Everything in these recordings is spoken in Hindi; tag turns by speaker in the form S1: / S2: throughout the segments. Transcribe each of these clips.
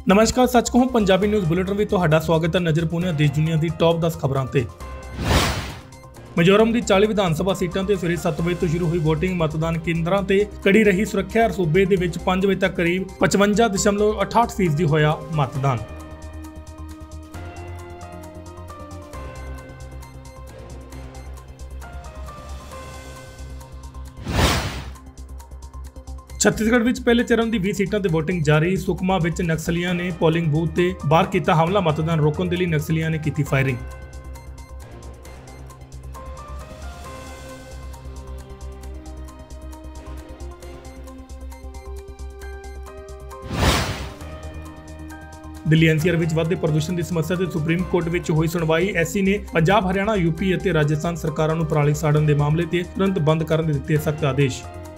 S1: नमस्कार, सच कहूं पंजाबी न्यूज़ बुलेटिन में तुहाडा स्वागत है। नज़र पाउने देश दुनिया की टॉप 10 खबरों ते। मिजोरम की 40 विधान सभा सीटां ते सवेरे 7 बजे तो शुरू हुई वोटिंग। मतदान केंद्रां ते कड़ी रही सुरक्षा। सूबे दे विच 5 बजे तक करीब 55.68% होया मतदान। छत्तीसगढ़ विच पहले चरण की 20 सीटां ते वोटिंग जारी। सुकमा विच नक्सलियां ने पोलिंग बूथ ते बाहर किया हमला। मतदान रोकने के लिए नक्सलियां ने की फायरिंग। दिल्ली एनसीआर विच वधदे प्रदूषण की समस्या ते सुप्रीम कोर्ट विच हुई सुनवाई। एससी ने पंजाब, हरियाणा, यूपी और राजस्थान सरकारों नूं पराली साड़न के मामले ते तुरंत बंद करन दे दित्ते सख्त आदेश।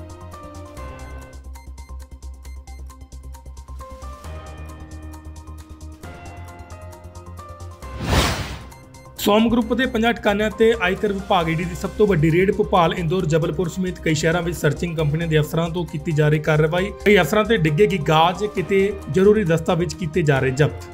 S1: सोम ग्रुप के 50 ठिकानों ते आयकर विभाग ईडी की सब तो वड्डी रेड। भोपाल, इंदौर, जबलपुर समेत कई शहरों में सर्चिंग कंपनियों के अफसरों तो की जा रही कार्रवाई। कई अफसरों से डिगेगी गाज, किते जरूरी दस्तावेज किए जा रहे जब्त।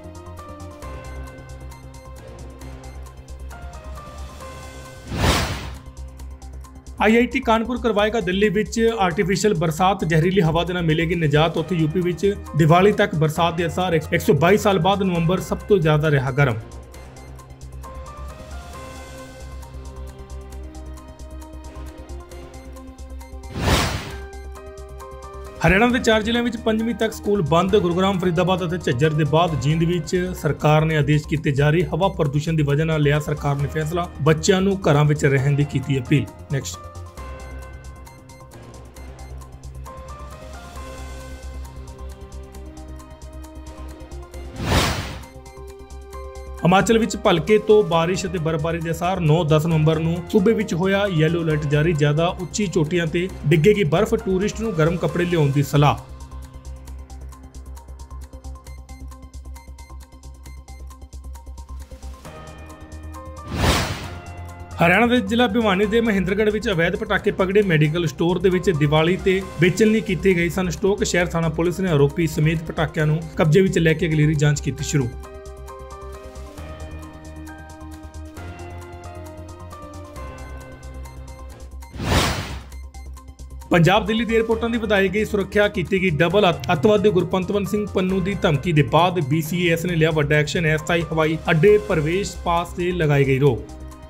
S1: IIT कानपुर करवाएगा दिल्ली विच आर्टिफिशियल बरसात। जहरीली हवा के नाल मिलेगी निजात। उत्थे यूपी विच दिवाली तक बरसात के असर। 122 साल बाद नवंबर सब तो ज्यादा रहा गर्म। हरियाणा के 4 जिलों में 5वीं तक स्कूल बंद। गुरुग्राम, फरीदाबाद और झज्जर के बाद जींद विच सरकार ने आदेश किए जारी। हवा प्रदूषण की वजह लिया सरकार ने फैसला। बच्चों को घरों में रहने की की अपील। नेक्स्ट, हिमाचल विच भलके तो बारिश और बर्फबारी के असर। 9-10 नवंबर को सूबे विच होया येलो अलर्ट जारी। ज्यादा उच्ची चोटियां ते डिगेगी बर्फ। टूरिस्ट नूं गर्म कपड़े लियाउण दी सलाह। हरियाणा के जिला भिवानी के महेंद्रगढ़ विच अवैध पटाखे पकड़े। मैडिकल स्टोर दे विच दिवाली ते बेचण लई कीते गए सन स्टॉक। शहर थाना पुलिस ने आरोपी समेत पटाखिਆਂ नूं कब्जे विच लैके अगलेरी जांच की शुरू। पंजाब दिल्ली के एयरपोर्टों की वधाई गई सुरक्षा। की गई डबल। अतवादी गुरपंतवन सिंह पन्नू की धमकी के बाद BCAS ने लिया वड्डा एक्शन। अस्थाई हवाई अड्डे प्रवेश पास से लगाई गई रोक।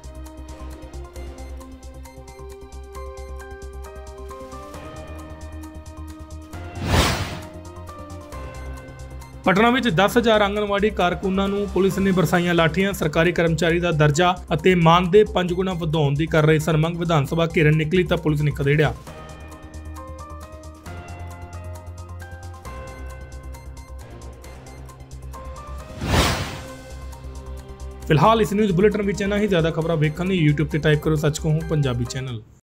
S1: पटना में 10,000 आंगनवाड़ी कारकुनां नूं पुलिस ने बरसाईयां लाठियां। सरकारी कर्मचारी का दर्जा और मानदेय 5 गुना वधाउण दी कर रहे सन मंग। विधान सभा घेरन निकली तो पुलिस ने खदेड़िया। फिलहाल इस न्यूज़ बुलेटिन में इतना ही। ज्यादा खबर वेखण लई YouTube ते टाइप करो सच कहूं पंजाबी चैनल।